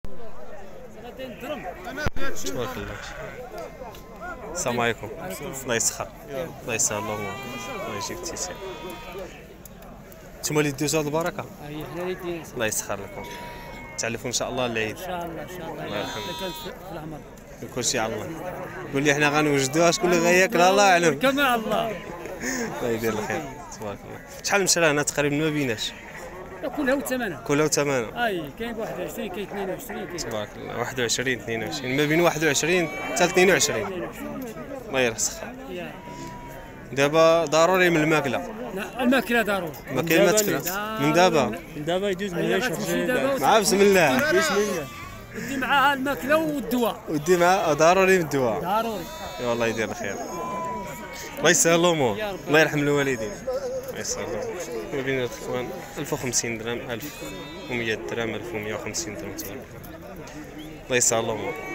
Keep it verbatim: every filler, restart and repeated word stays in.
تبارك الله. السلام عليكم. الله يسخر. الله يسهل الامور. الله يجيك التيسير. نتوما اللي ديتو هاد البركه؟ اي حنا اللي دينا. الله يسخر لكم. تعلفوا ان شاء الله العيد. ان شاء الله ان شاء الله. الله يرحمك. كانت في العمر. كلشي على الله. قول لي حنا غنوجدوها، شكون اللي غياكل الله اعلم. كما الله. الله يدير الخير. تبارك الله. شحال مشرا هنا تقريبا ما بيناش؟ كلها وثمنها. كلها وثمنها. اي كاين واحد وعشرين كاين اثنين وعشرين كاين. تبارك الله. واحد وعشرين اثنين وعشرين، ما بين واحد وعشرين حتى اثنين وعشرين. الله يرسخها. دابا ضروري من الماكله. لا الماكله ضروري. ما كاين ما تكلا من دابا. من دابا يجوز من يشرب مع بسم الله. بسم الله. ودي معاها الماكله والدواء. ودي معاه ضروري من الدواء. ضروري. يا الله يدير الخير. الله يسهل الامور. الله يرحم الوالدين. الله يسهل الامور. ما بين الاخوان ألف وخمسين درهم، ألف ومئة درهم، ألف ومئة وخمسين درهم. الله يسهل الامور.